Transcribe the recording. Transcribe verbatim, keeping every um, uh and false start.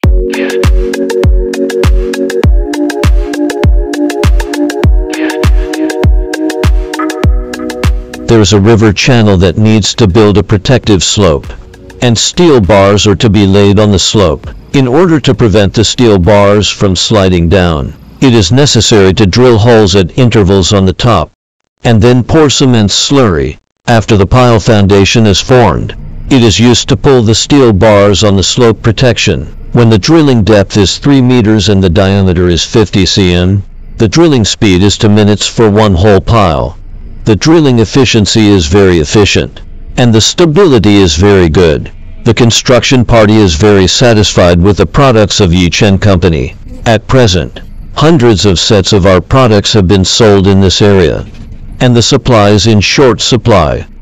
There's a river channel that needs to build a protective slope, and steel bars are to be laid on the slope. In order to prevent the steel bars from sliding down, it is necessary to drill holes at intervals on the top, and then pour cement slurry. After the pile foundation is formed, it is used to pull the steel bars on the slope protection. When the drilling depth is three meters and the diameter is fifty centimeters, the drilling speed is two minutes for one whole pile. The drilling efficiency is very efficient, and the stability is very good. The construction party is very satisfied with the products of Yichen Company. At present, hundreds of sets of our products have been sold in this area, and the supply is in short supply.